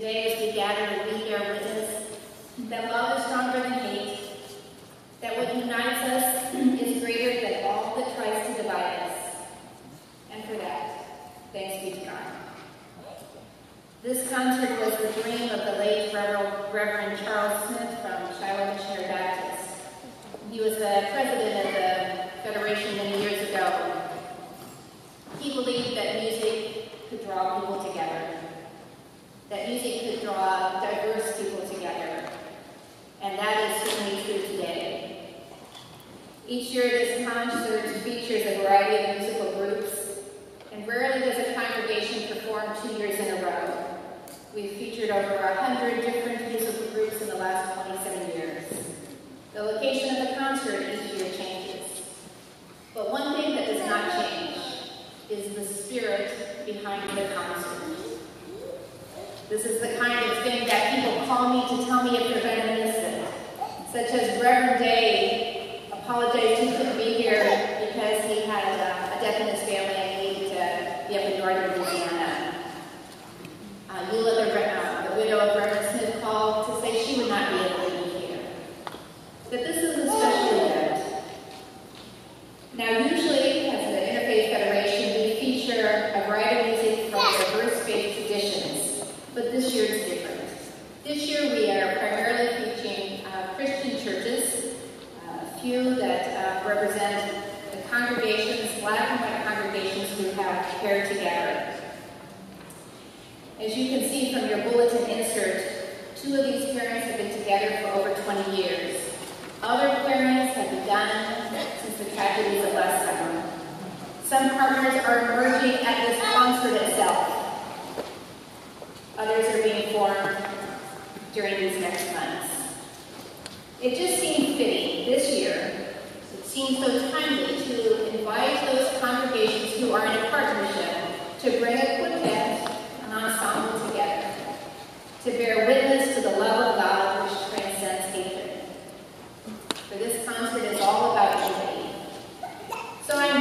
Today, as we gather to be here with us, that love is stronger than hate, that what unites us is greater than all that tries to divide us. And for that, thanks be to God. This concert was the dream of the late Reverend Charles Smith from Shiloh Missionary Baptist. He was the president of the Federation many years ago. He believed that music could draw people together, that music could draw diverse people together, and that is certainly true today. Each year, this concert features a variety of musical groups, and rarely does a congregation perform 2 years in a row. We've featured over 100 different musical groups in the last 27 years. The location of the concert each year changes. But one thing that does not change is the spirit behind the concert. This is the kind of thing that people call me to tell me if they're going to miss it. Such as Reverend Day apologized he couldn't be here because he had a death in his family and he needed to be up in northern Louisiana. Eula, the widow of Reverend Smith, called to say she would not be able to be here. But this is a special event. Now, usually, as the Interfaith Federation, we feature a variety of music from diverse faith traditions, but this year is different. This year, we are primarily featuring Christian churches, a few that represent the congregations, Black and white congregations who have paired together. As you can see from your bulletin insert, 2 of these pairings have been together for over 20 years. Other pairings have begun since the tragedies of last summer. Some partners are emerging at this concert itself. Others are being formed during these next months. It just seemed fitting this year, it seemed so timely to invite those congregations who are in a partnership to bring a quintet, an ensemble together, to bear witness to the love of God which transcends hatred. For this concert is all about unity. So I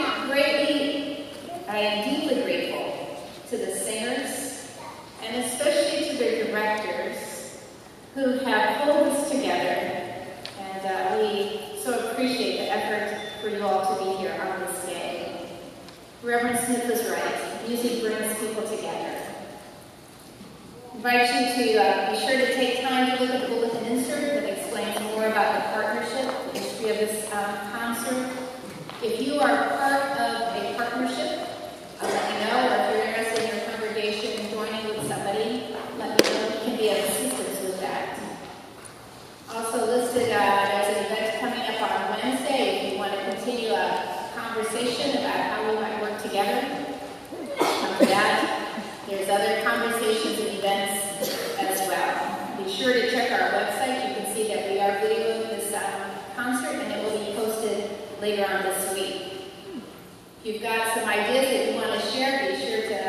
am deeply grateful to the singers, and especially to their directors, who have pulled this together, and we so appreciate the effort for you all to be here on this day. Reverend Smith was right. Music brings people together. I invite you to be sure to take time to look at the bulletin insert that explains more about the partnership, the history of this concert. If you are part of a partnership, let me know, or if you're interested in your congregation joining with somebody, let me know if you can be of assistance with that. Also listed, there's an event coming up on Wednesday if you want to continue a conversation about how we might work together. After that, there's other conversations and events as well. Be sure to check our website. You can see that we are videoing this concert, and it will be posted later on this week. If you've got some ideas that you want to share, be sure to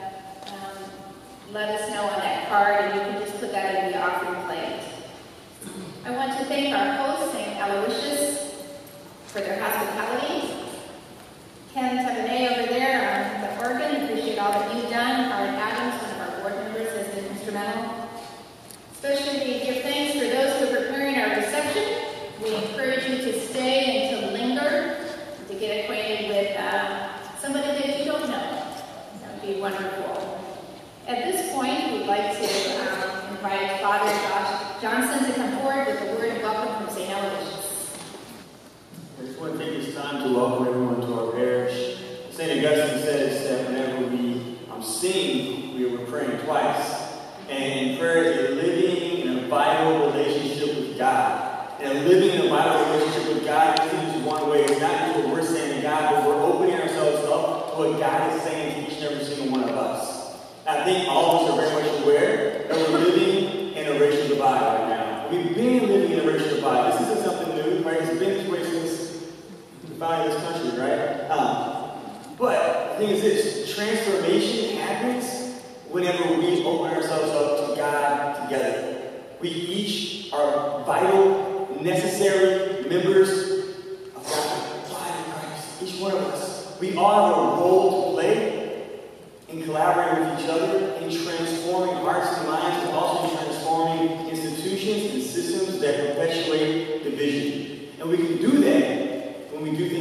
let us know on that card, and you can just put that in the offering plate. I want to thank our host, St. Aloysius, for their hospitality. Ken Tabanay over there on the organ, appreciate all that you've done. Art Adams, one of our board members, has been instrumental. Especially we give thanks for those who are preparing our reception. We encourage you to stay and to linger, to get acquainted with somebody that you don't know. That would be wonderful. At this point, we'd like to invite Father Josh Johnson to come forward with a word of welcome from St. Aloysius. I just want to take this time to welcome everyone to our parish. St. Augustine says that whenever we sing, we're praying twice. And prayer is a living and a vital relationship with God. And a living and a vital relationship with God isn't just one way. It's not just what we're saying to God, but we're opening ourselves up to what God is saying to each and every single one of us. I think all of us are very much aware that we're living in a racial divide right now. We've been living in a racial divide. This isn't something new, right? It's been this way since the founding of this country, right? But the thing is this, transformation happens whenever we open ourselves up to God together. We each are vital, necessary members of God's body of Christ. Each one of us. We all have a role to play in collaborating with each other, in transforming hearts and minds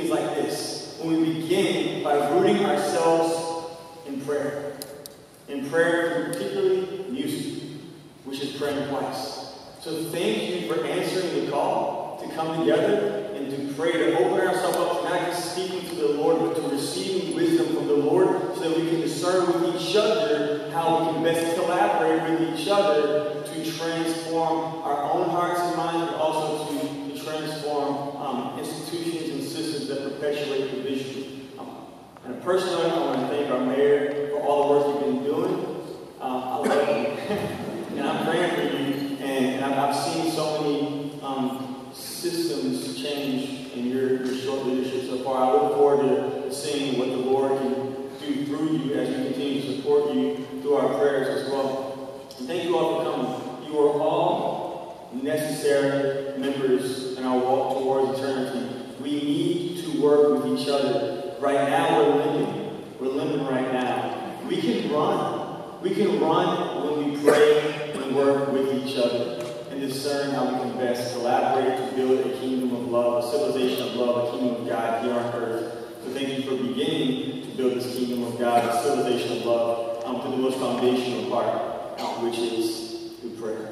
begins like this. When we begin by rooting ourselves in prayer. In prayer, particularly music, which is praying twice. So thank you for answering the call to come together and to pray, to open ourselves up to not just speaking to the Lord, but to receiving wisdom from the Lord so that we can discern with each other how we can best collaborate with each other to transform our own hearts and minds, but also to transform institutions and systems that perpetuate division. And personally, I want to thank our mayor for all the work you've been doing. I love you. And I'm praying for you. And I've seen so many systems change in your short leadership so far. I look forward to seeing what the Lord can do through you as we continue to support you through our prayers as well. And thank you all for coming. You are all necessary members in our walk towards eternity. We need to work with each other. Right now, we're limping. We're limping right now. We can run. We can run when we pray and work with each other and discern how we can best collaborate to build a kingdom of love, a civilization of love, a kingdom of God here on earth. So thank you for beginning to build this kingdom of God, a civilization of love, through the most foundational part, which is through prayer.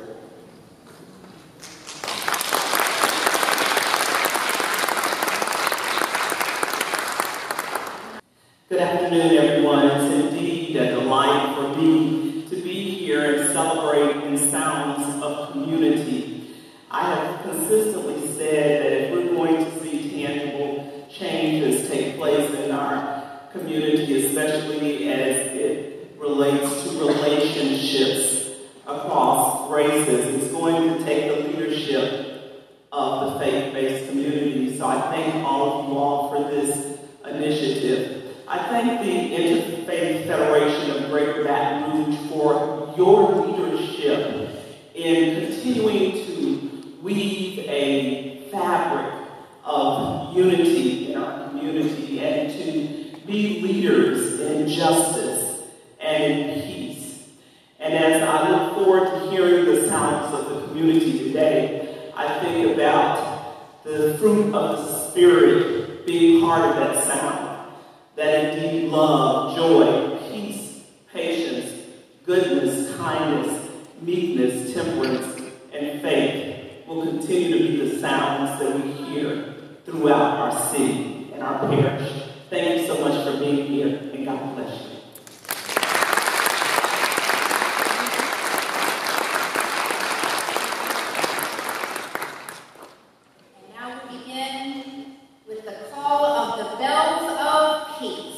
Good afternoon, everyone. It's indeed a delight for me to be here and celebrate in sounds of community. I have consistently said that if we're going to see tangible changes take place in our community, especially as it relates to relationships across races, it's going to take the leadership of the faith-based community. So I thank all of you all for this initiative. I thank the Interfaith Federation of Greater Baton Rouge for your leadership in continuing to weave a fabric of unity in our community and to be leaders in justice and in peace. And as I look forward to hearing the sounds of the community today, I think about the fruit of the Spirit being part of that sound. That indeed love, joy, peace, patience, goodness, kindness, meekness, temperance, and faith will continue to be the sounds that we hear throughout our city and our parish. Thank you so much for being here, and God bless you. And now we begin with the call of the bells of peace.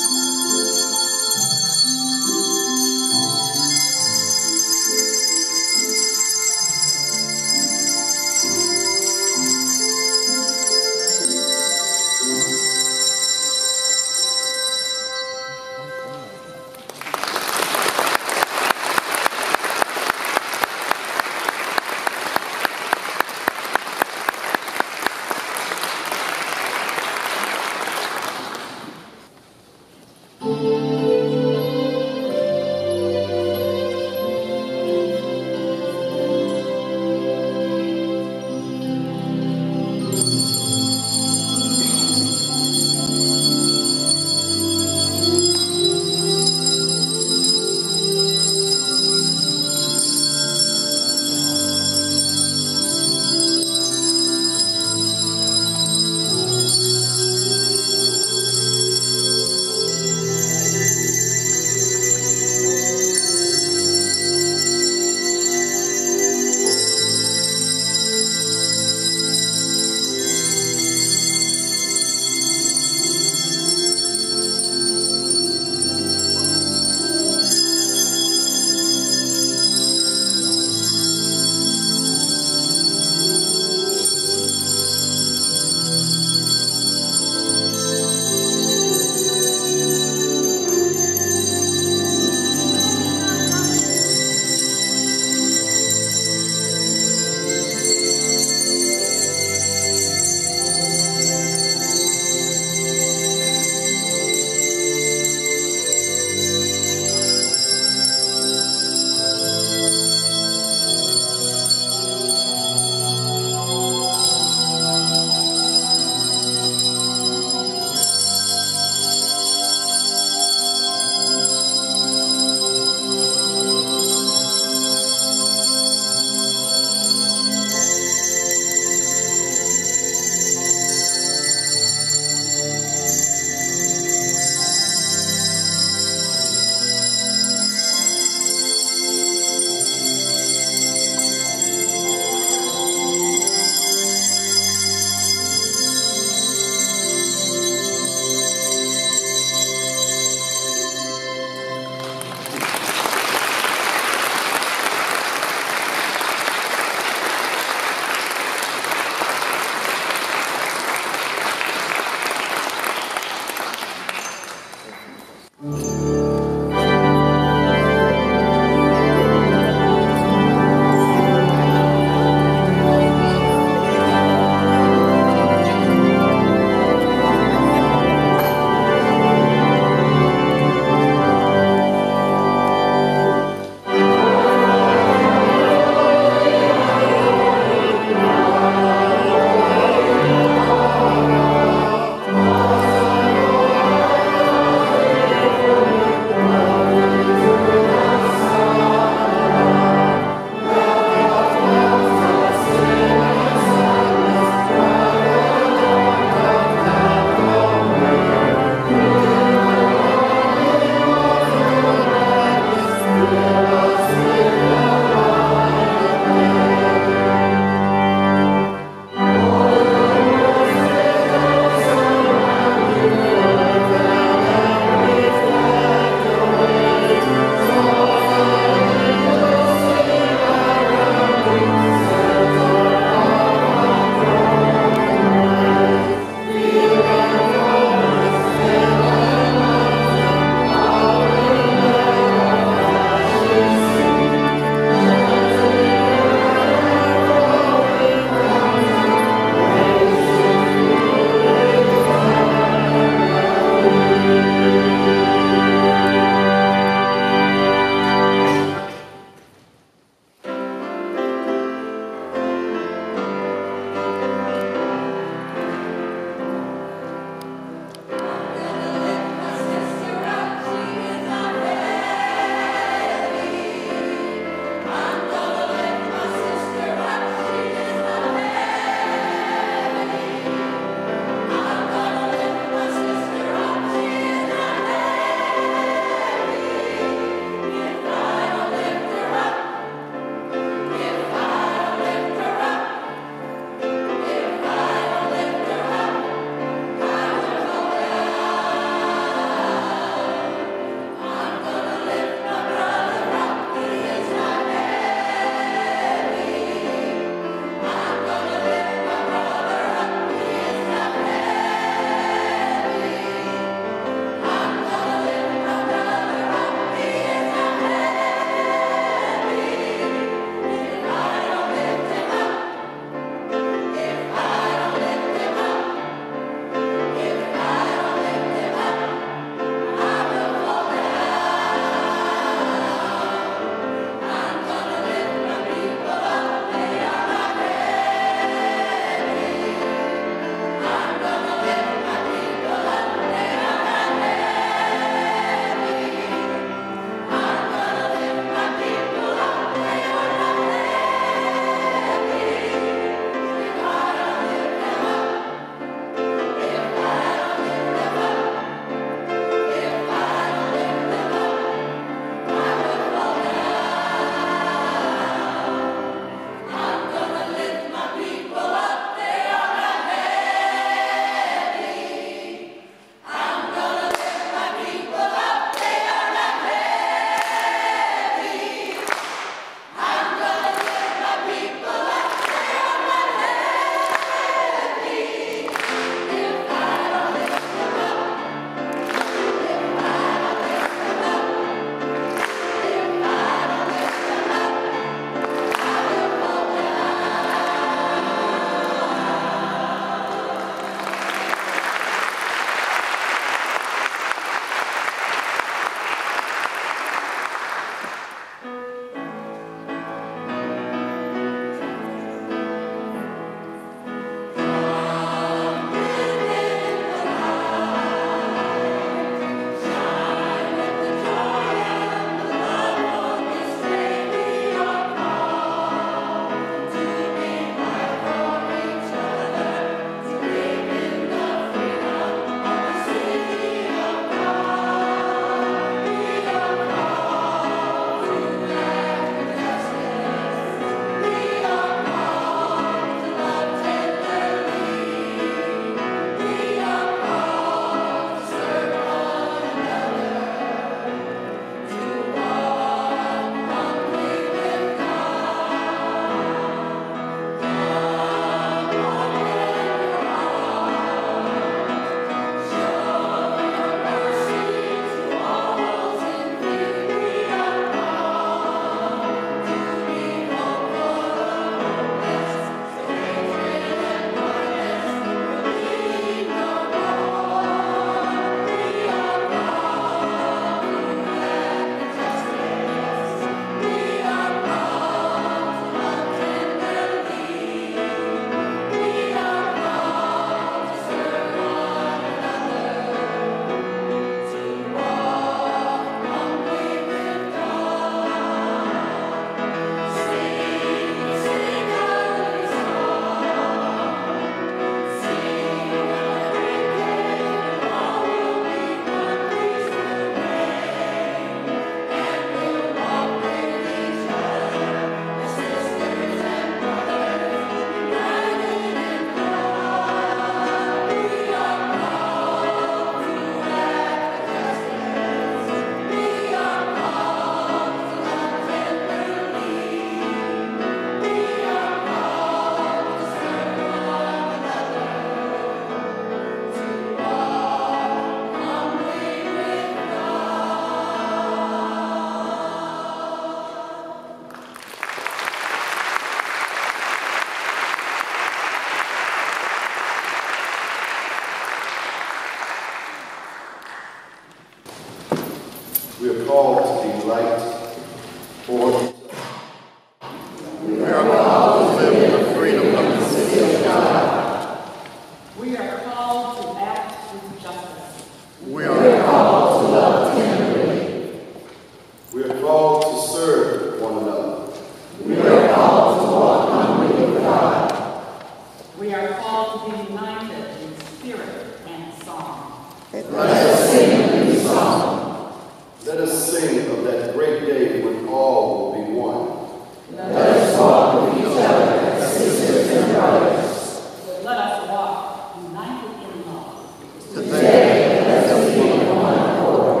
called to be light for each other. We are called to live in the freedom of the city of God. We are called to act with justice. We are called to love tenderly. We are called to serve one another. We are called to walk humbly with God. We are called to be united in spirit and song. Let us sing a new song. Let us sing of that great day when all will be one. Let us walk with each other as sisters and brothers. Let us walk united in love. Today, let us be in one accord.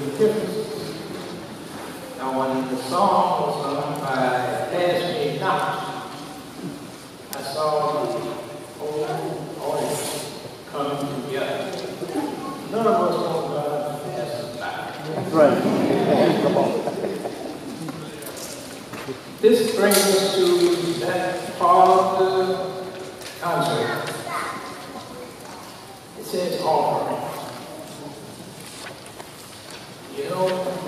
the differences. Now, when the song was sung by Pass Me Not, I saw the whole audience coming together. None of us want God to pass us by. That's right. Come on. This brings us to that part of the concert. It says offering. You know,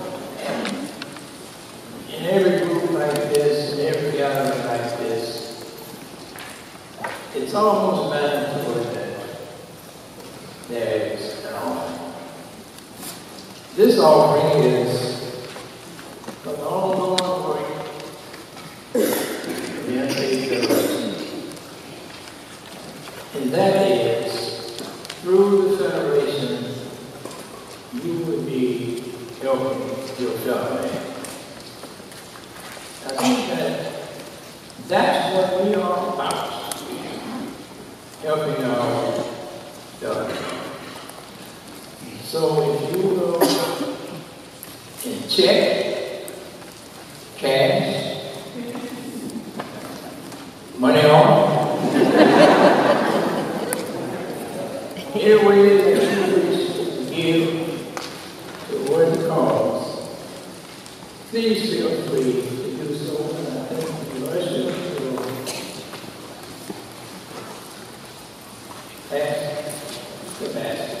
in every group like this, in every gathering like this, it's almost mandatory that there is an offering. This offering is an ongoing work of the Interfaith Federation. And that is, through the Federation, you would be helping your fellow man. I think that's what we are about, helping our fellow man. So if you will, in check, cash, money on, any way that you wish to give toward the cause, please feel free to do so. And I think the Aloysius will pass the baskets.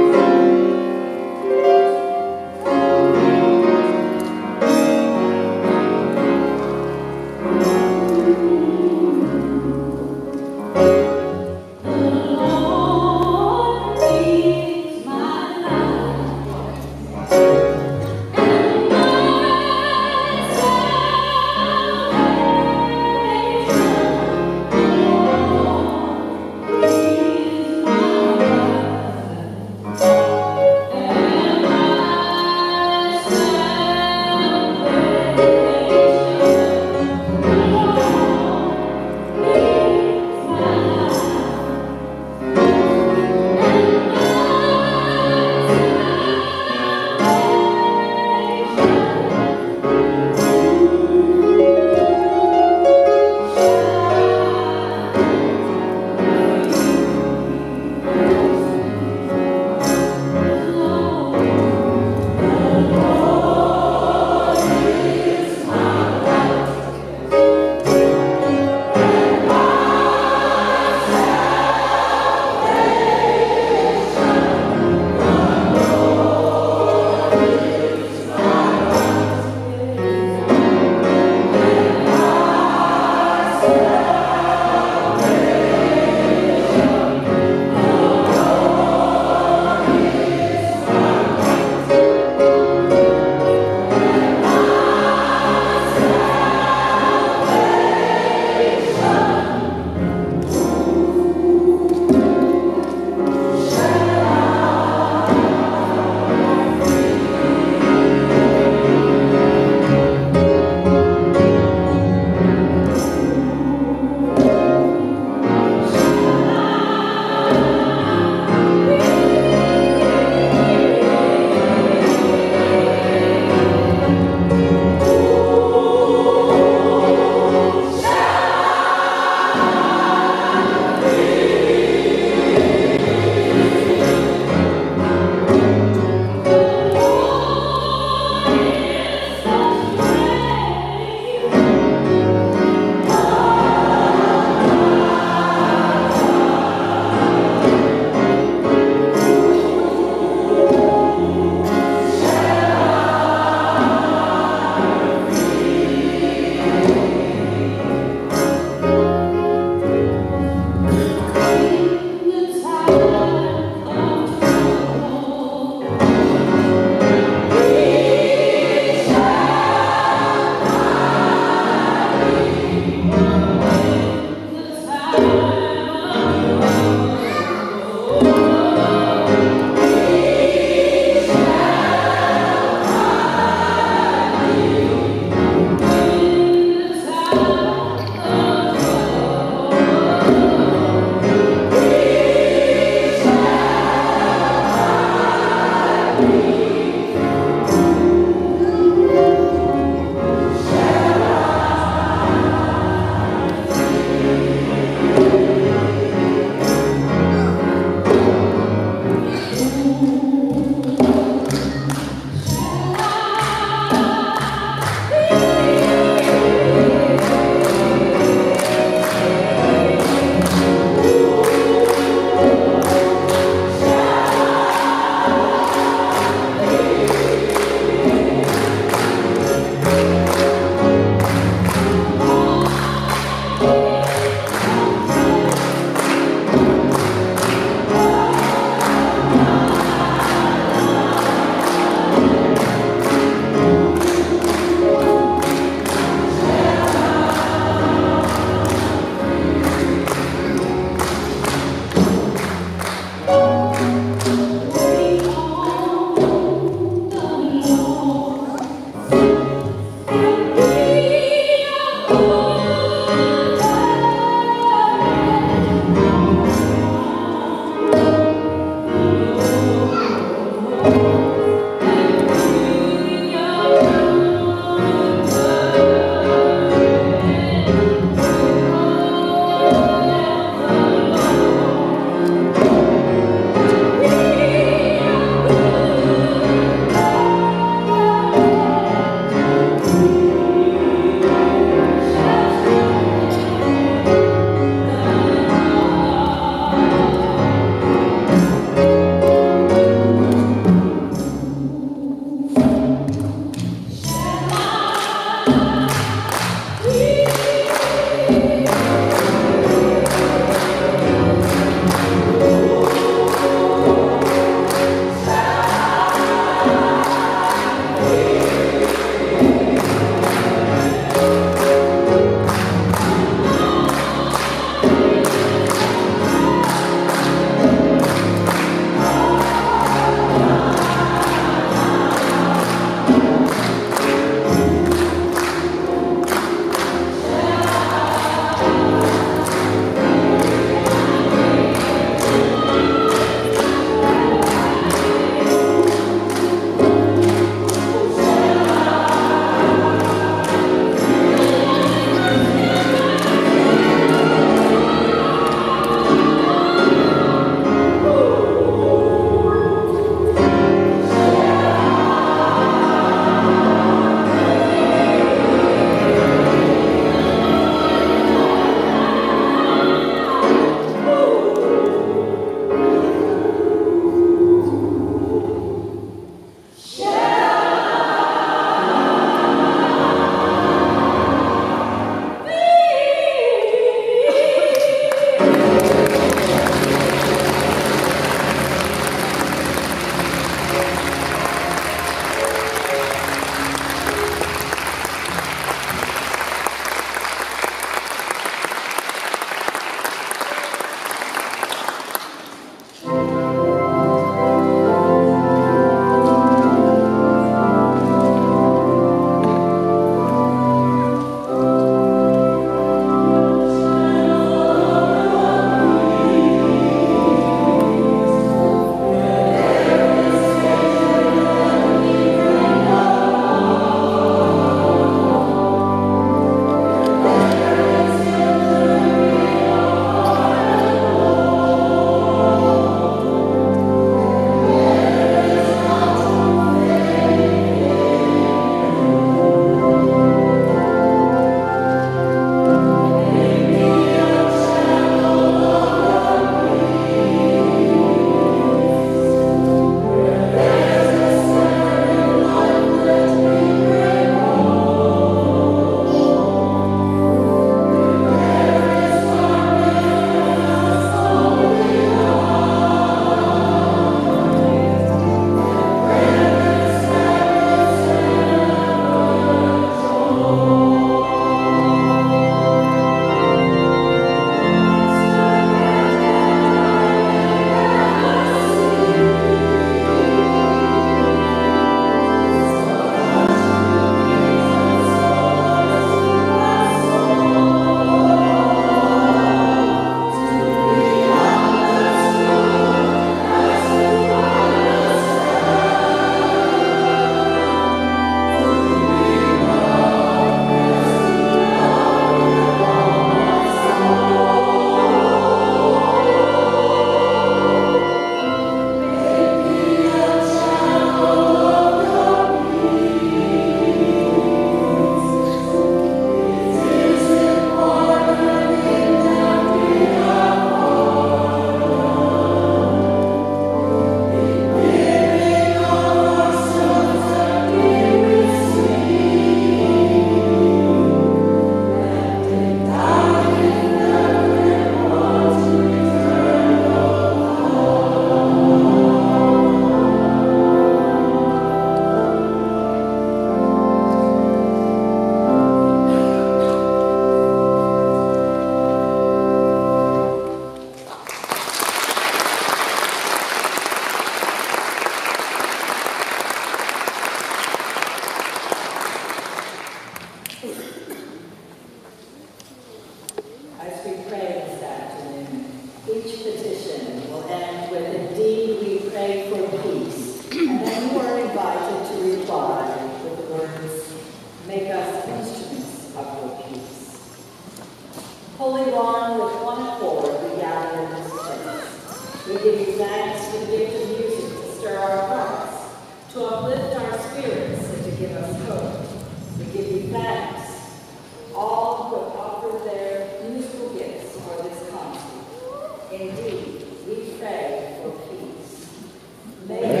Holy One, with one accord, we gather in this place. We give you thanks for the gift of music to stir our hearts, to uplift our spirits, and to give us hope. We give you thanks, all who have offered their musical gifts for this concert. Indeed, we pray for peace. May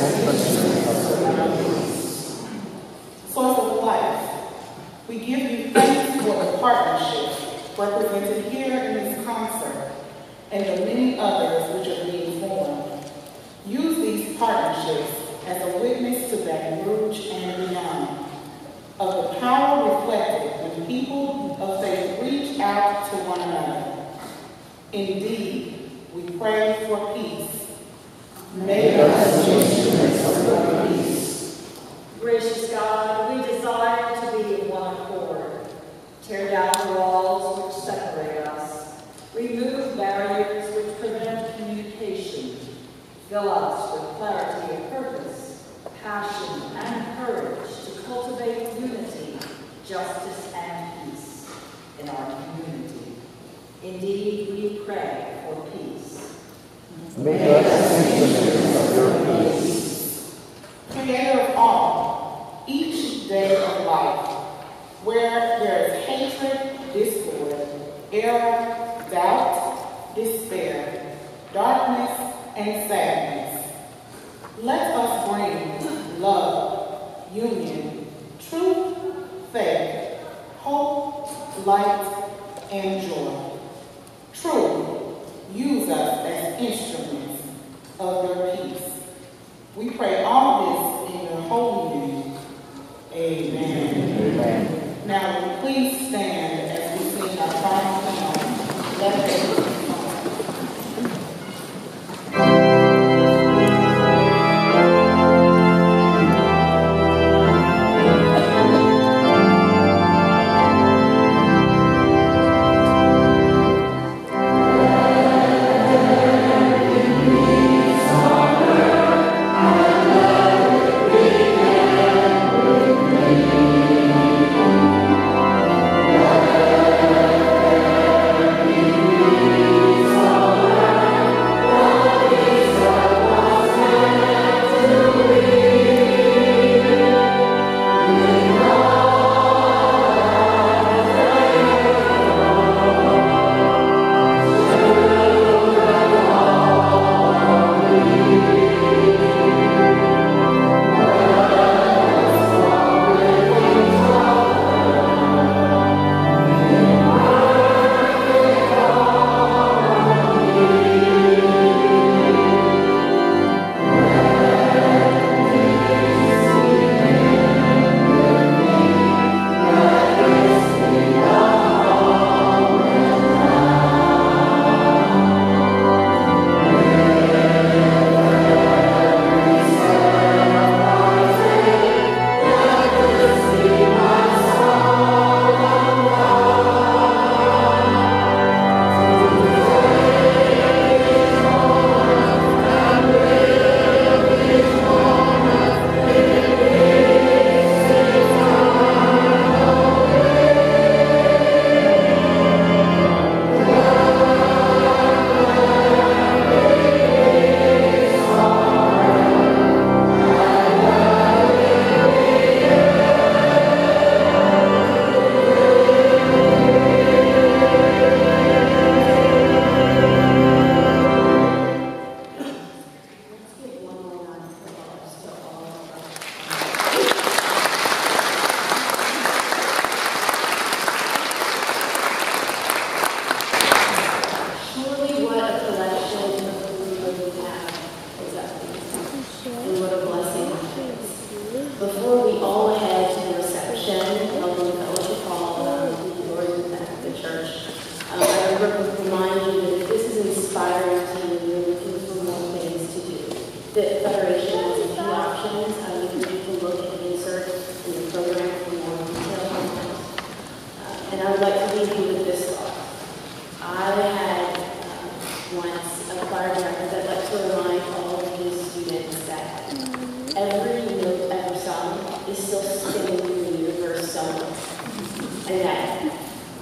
Source of life, we give you thanks for the partnership represented here in this concert and the many others which are being formed. Use these partnerships as a witness to Baton Rouge and beyond of the power reflected when people of faith reach out to one another. Indeed, we pray for peace. Make us instruments of your peace. Gracious God, we desire to be in one accord. Tear down the walls which separate us. Remove barriers which prevent communication. Fill us with clarity of purpose, passion, and courage to cultivate unity, justice, and peace in our community. Indeed, we pray for peace. Make us instruments of your peace. Creator of all, each day of life, where there is hatred, discord, error, doubt, despair, darkness, and sadness, let us bring love, union, truth, faith, hope, light, and joy. Truly, use us as instruments of your peace. We pray all this in your holy name. Amen. Amen. Now, will you please stand as we sing our final song, Let There Be Song.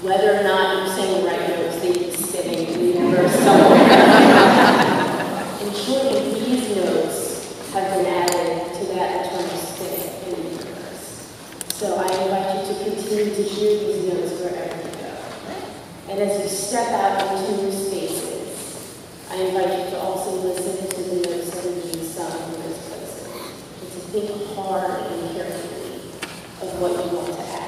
Whether or not you're saying the right notes, they keep spinning in the universe somewhere. And surely these notes have been added to that eternal spin in the universe. So I invite you to continue to hear these notes wherever you go. And as you step out into new spaces, I invite you to also listen to the notes that are being sung in those places. And to think hard and carefully of what you want to add.